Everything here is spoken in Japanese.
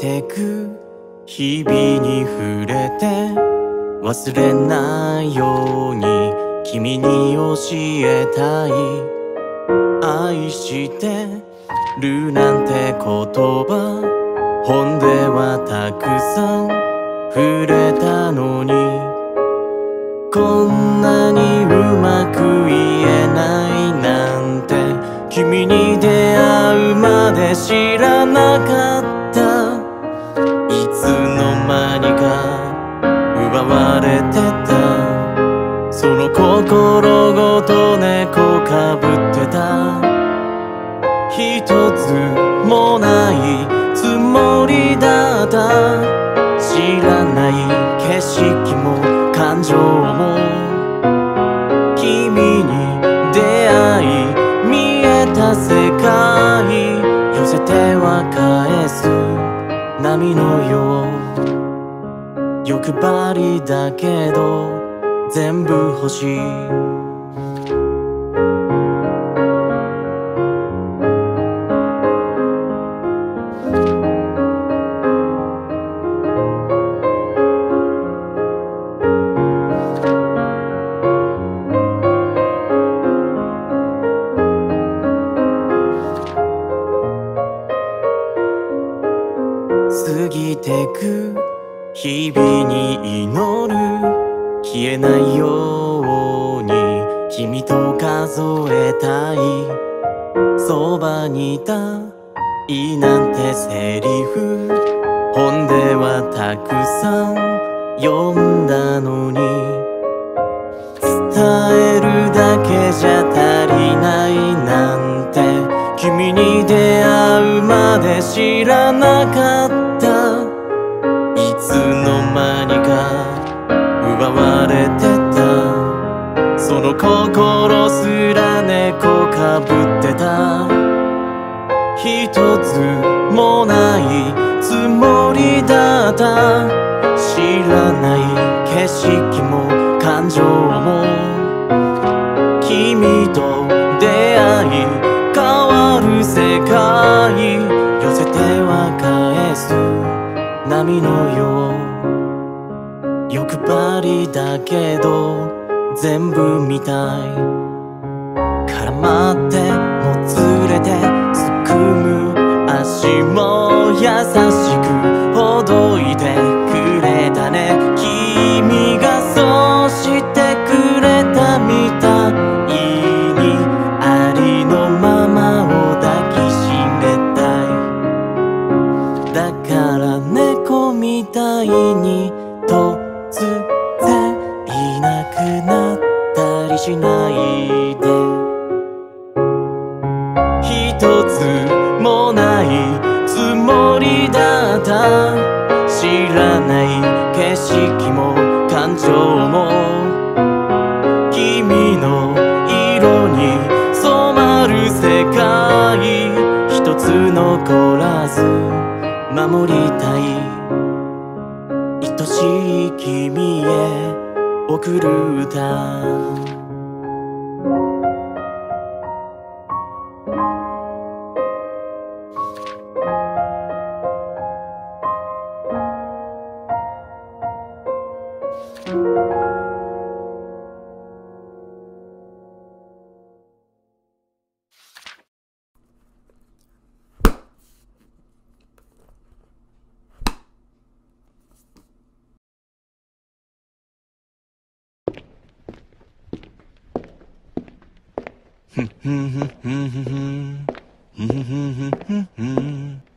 てく日々に触れて忘れないように君に教えたい。愛してるなんて言葉本ではたくさん触れたのに、こんなにうまく言えないなんて君に出会うまで知らなかった。いつの間にか奪われてたその心ごと猫かぶってた。一つもないつもりだった。知らない景色も感情も君に出会い見えた世界、寄せては返す波のよう。欲張りだけど全部欲しい。過ぎてく日々に祈る消えないように君と数えたい。そばにいたいなんてセリフ本ではたくさん読んだのに、伝えるだけじゃ足りないなんて君に出会うまで知らなかった。いつの間にか奪われてたその心すら猫かぶってた。一つもないつもりだった。知らない景色も感情も君と出会い変わる世界、寄せては返す波のよう。欲張りだけど全部見たい。絡まってもつれてすくむ足も優しくほどいてくれたね。君がそうしてくれたみたいにありのままを抱きしめたい。だから猫みたいに突然いなくなったりしないで。一つもないつもりだった。知らない景色も感情も君の色に染まる世界、一つ残らず守りたい。愛しい君へ贈る歌。ふんふんふんふんふんふんふんふんふんふんふん